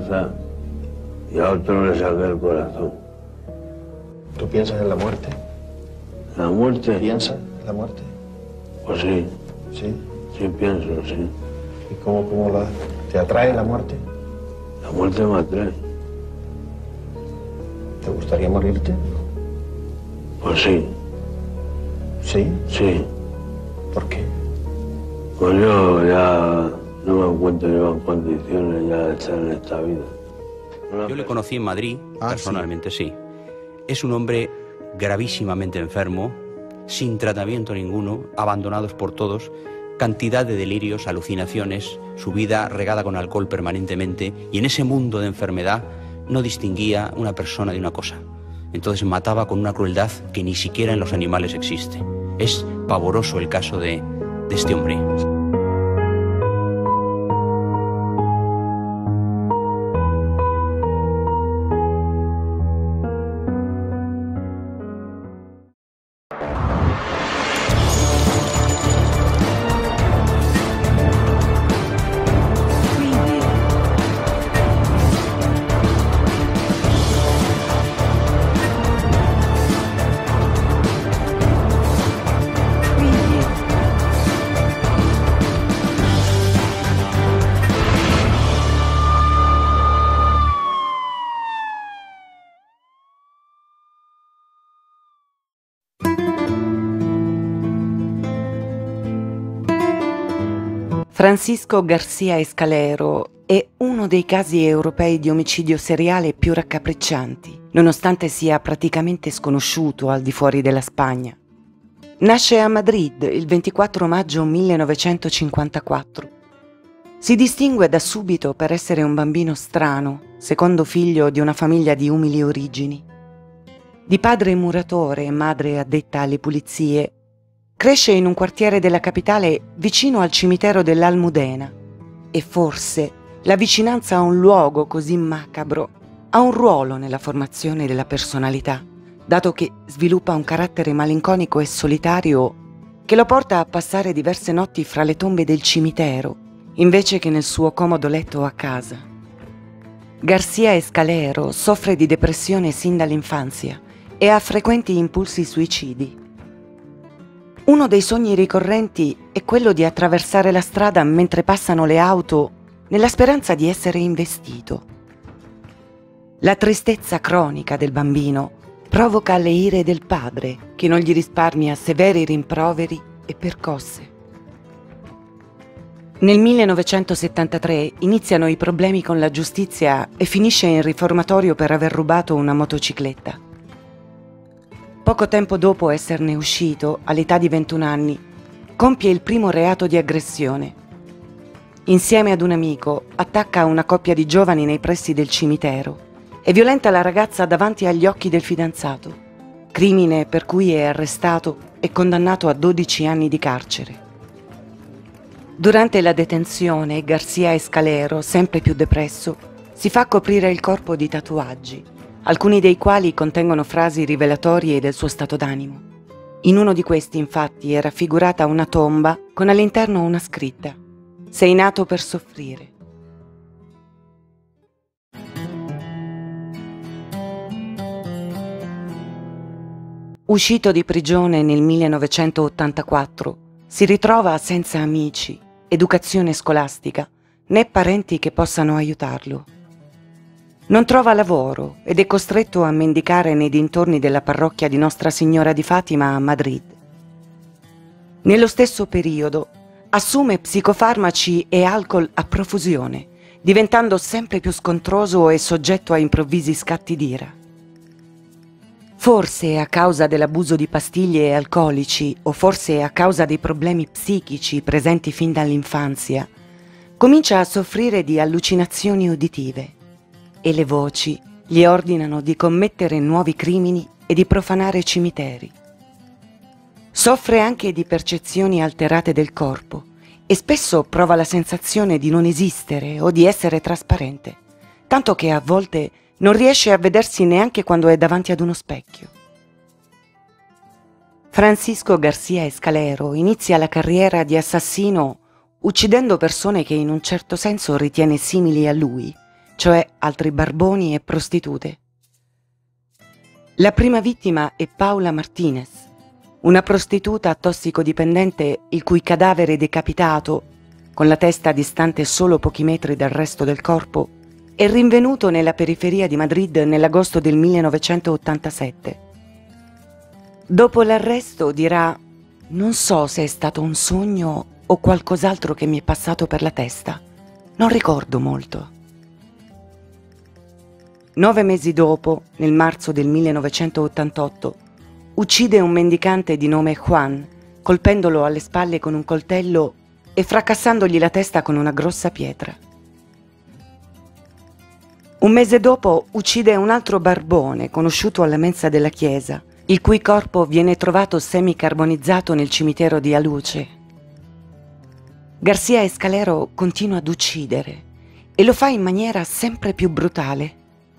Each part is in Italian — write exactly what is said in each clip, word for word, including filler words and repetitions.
cabeza y a otro le saqué el corazón. ¿Tú piensas en la muerte? ¿La muerte? ¿Piensas en la muerte? Pues sí. ¿Sí? Sí pienso, sí. ¿Y cómo, cómo la, te atrae la muerte? La muerte me atrae. ¿Te gustaría morirte? Pues sí. ¿Sí? Sí. ¿Por qué? Pues yo ya no me encuentro yo en condiciones ya de estar en esta vida. Yo le conocí en Madrid, ah, personalmente sí. sí. Es un hombre gravísimamente enfermo, sin tratamiento ninguno, abandonados por todos, cantidad de delirios, alucinaciones, su vida regada con alcohol permanentemente, y en ese mundo de enfermedad no distinguía una persona de una cosa. Entonces mataba con una crueldad que ni siquiera en los animales existe. Es pavoroso el caso de, de este hombre. Francisco García Escalero è uno dei casi europei di omicidio seriale più raccapriccianti, nonostante sia praticamente sconosciuto al di fuori della Spagna. Nasce a Madrid il ventiquattro maggio millenovecentocinquantaquattro. Si distingue da subito per essere un bambino strano, secondo figlio di una famiglia di umili origini. Di padre muratore e madre addetta alle pulizie, cresce in un quartiere della capitale vicino al cimitero dell'Almudena e forse la vicinanza a un luogo così macabro ha un ruolo nella formazione della personalità, dato che sviluppa un carattere malinconico e solitario che lo porta a passare diverse notti fra le tombe del cimitero invece che nel suo comodo letto a casa. García Escalero soffre di depressione sin dall'infanzia e ha frequenti impulsi suicidi. Uno dei sogni ricorrenti è quello di attraversare la strada mentre passano le auto nella speranza di essere investito. La tristezza cronica del bambino provoca le ire del padre, che non gli risparmia severi rimproveri e percosse. Nel millenovecentosettantatré iniziano i problemi con la giustizia e finisce in riformatorio per aver rubato una motocicletta. Poco tempo dopo esserne uscito, all'età di ventuno anni, compie il primo reato di aggressione. Insieme ad un amico attacca una coppia di giovani nei pressi del cimitero e violenta la ragazza davanti agli occhi del fidanzato, crimine per cui è arrestato e condannato a dodici anni di carcere. Durante la detenzione, García Escalero, sempre più depresso, si fa coprire il corpo di tatuaggi, alcuni dei quali contengono frasi rivelatorie del suo stato d'animo. In uno di questi, infatti, è raffigurata una tomba con all'interno una scritta: «Sei nato per soffrire». Uscito di prigione nel millenovecentottantaquattro, si ritrova senza amici, educazione scolastica, né parenti che possano aiutarlo. Non trova lavoro ed è costretto a mendicare nei dintorni della parrocchia di Nostra Signora di Fatima a Madrid. Nello stesso periodo assume psicofarmaci e alcol a profusione, diventando sempre più scontroso e soggetto a improvvisi scatti d'ira. Forse a causa dell'abuso di pastiglie e alcolici, o forse a causa dei problemi psichici presenti fin dall'infanzia, comincia a soffrire di allucinazioni uditive e le voci gli ordinano di commettere nuovi crimini e di profanare cimiteri. Soffre anche di percezioni alterate del corpo e spesso prova la sensazione di non esistere o di essere trasparente, tanto che a volte non riesce a vedersi neanche quando è davanti ad uno specchio. Francisco García Escalero inizia la carriera di assassino uccidendo persone che in un certo senso ritiene simili a lui, cioè altri barboni e prostitute. La prima vittima è Paula Martinez, una prostituta tossicodipendente il cui cadavere decapitato, con la testa distante solo pochi metri dal resto del corpo, è rinvenuto nella periferia di Madrid nell'agosto del millenovecentottantasette. Dopo l'arresto dirà: non so se è stato un sogno o qualcos'altro che mi è passato per la testa. Non ricordo molto. Nove mesi dopo, nel marzo del millenovecentottantotto, uccide un mendicante di nome Juan, colpendolo alle spalle con un coltello e fracassandogli la testa con una grossa pietra. Un mese dopo uccide un altro barbone conosciuto alla mensa della chiesa, il cui corpo viene trovato semicarbonizzato nel cimitero di Aluce. García Escalero continua ad uccidere e lo fa in maniera sempre più brutale.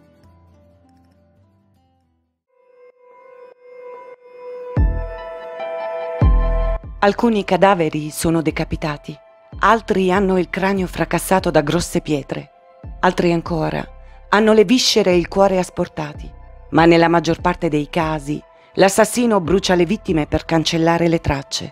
Alcuni cadaveri sono decapitati, altri hanno il cranio fracassato da grosse pietre, altri ancora hanno le viscere e il cuore asportati, ma nella maggior parte dei casi l'assassino brucia le vittime per cancellare le tracce.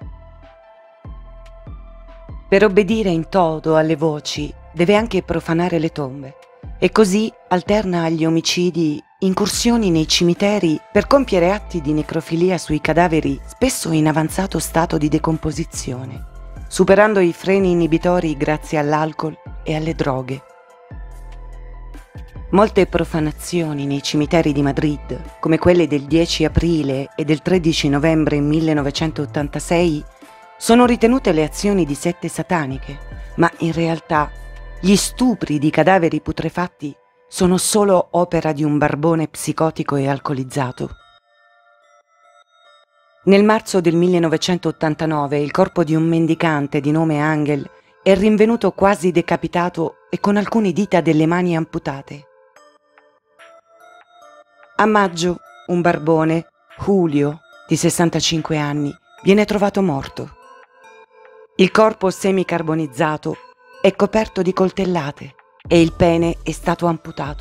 Per obbedire in toto alle voci deve anche profanare le tombe e così alterna agli omicidi incursioni nei cimiteri per compiere atti di necrofilia sui cadaveri spesso in avanzato stato di decomposizione, superando i freni inibitori grazie all'alcol e alle droghe. Molte profanazioni nei cimiteri di Madrid, come quelle del dieci aprile e del tredici novembre millenovecentottantasei, sono ritenute le azioni di sette sataniche, ma in realtà gli stupri di cadaveri putrefatti sono solo opera di un barbone psicotico e alcolizzato. Nel marzo del millenovecentottantanove il corpo di un mendicante di nome Angel è rinvenuto quasi decapitato e con alcune dita delle mani amputate. A maggio un barbone, Julio, di sessantacinque anni, viene trovato morto. Il corpo semicarbonizzato è coperto di coltellate e il pene è stato amputato.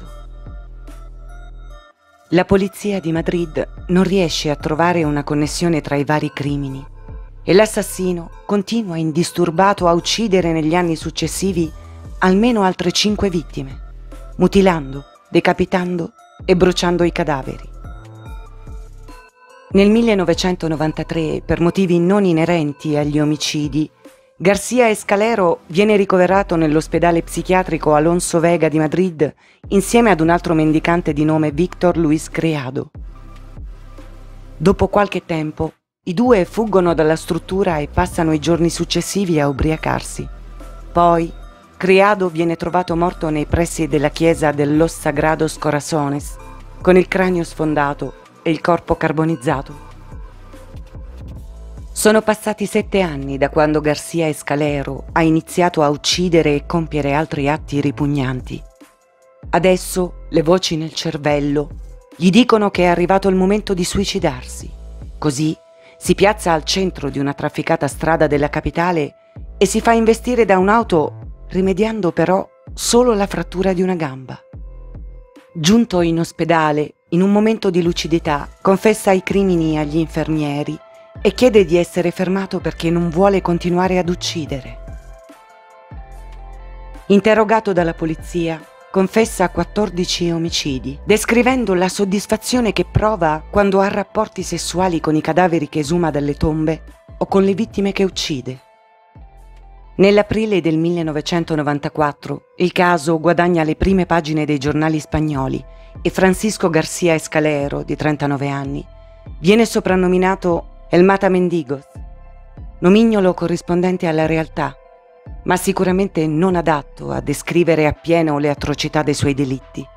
La polizia di Madrid non riesce a trovare una connessione tra i vari crimini e l'assassino continua indisturbato a uccidere negli anni successivi almeno altre cinque vittime, mutilando, decapitando e bruciando i cadaveri. Nel millenovecentonovantatré, per motivi non inerenti agli omicidi, García Escalero viene ricoverato nell'ospedale psichiatrico Alonso Vega di Madrid insieme ad un altro mendicante di nome Víctor Luis Criado. Dopo qualche tempo, i due fuggono dalla struttura e passano i giorni successivi a ubriacarsi. Poi, Criado viene trovato morto nei pressi della chiesa de Los Sagrados Corazones, con il cranio sfondato e il corpo carbonizzato. Sono passati sette anni da quando García Escalero ha iniziato a uccidere e compiere altri atti ripugnanti. Adesso le voci nel cervello gli dicono che è arrivato il momento di suicidarsi. Così si piazza al centro di una trafficata strada della capitale e si fa investire da un'auto, rimediando però solo la frattura di una gamba. Giunto in ospedale, in un momento di lucidità, confessa i crimini agli infermieri e chiede di essere fermato perché non vuole continuare ad uccidere. Interrogato dalla polizia, confessa quattordici omicidi, descrivendo la soddisfazione che prova quando ha rapporti sessuali con i cadaveri che esuma dalle tombe o con le vittime che uccide. Nell'aprile del millenovecentonovantaquattro il caso guadagna le prime pagine dei giornali spagnoli e Francisco García Escalero, di trentanove anni, viene soprannominato El Matamendigos, nomignolo corrispondente alla realtà, ma sicuramente non adatto a descrivere appieno le atrocità dei suoi delitti.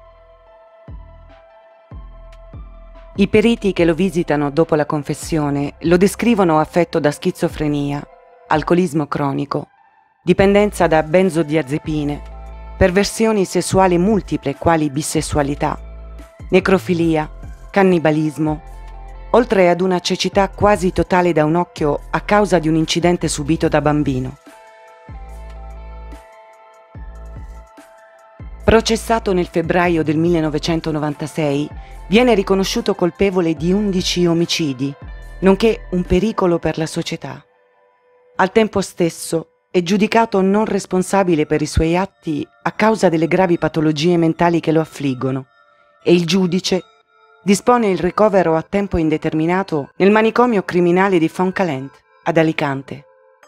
I periti che lo visitano dopo la confessione lo descrivono affetto da schizofrenia, alcolismo cronico, dipendenza da benzodiazepine, perversioni sessuali multiple quali bisessualità, necrofilia, cannibalismo, oltre ad una cecità quasi totale da un occhio a causa di un incidente subito da bambino. Processato nel febbraio del millenovecentonovantasei, viene riconosciuto colpevole di undici omicidi, nonché un pericolo per la società. Al tempo stesso è giudicato non responsabile per i suoi atti a causa delle gravi patologie mentali che lo affliggono e il giudice dispone il ricovero a tempo indeterminato nel manicomio criminale di Fontcalent, ad Alicante.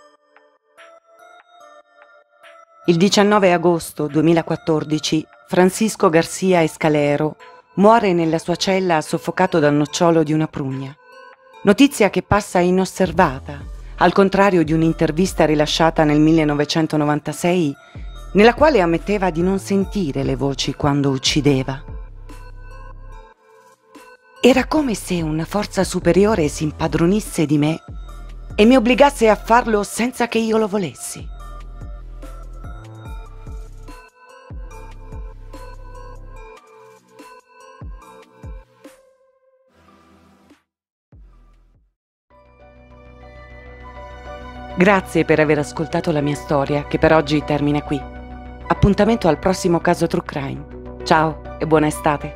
Il diciannove agosto duemilaquattordici Francisco García Escalero muore nella sua cella soffocato dal nocciolo di una prugna. Notizia che passa inosservata, al contrario di un'intervista rilasciata nel millenovecentonovantasei, nella quale ammetteva di non sentire le voci quando uccideva. Era come se una forza superiore si impadronisse di me e mi obbligasse a farlo senza che io lo volessi. Grazie per aver ascoltato la mia storia, che per oggi termina qui. Appuntamento al prossimo caso True Crime. Ciao e buona estate.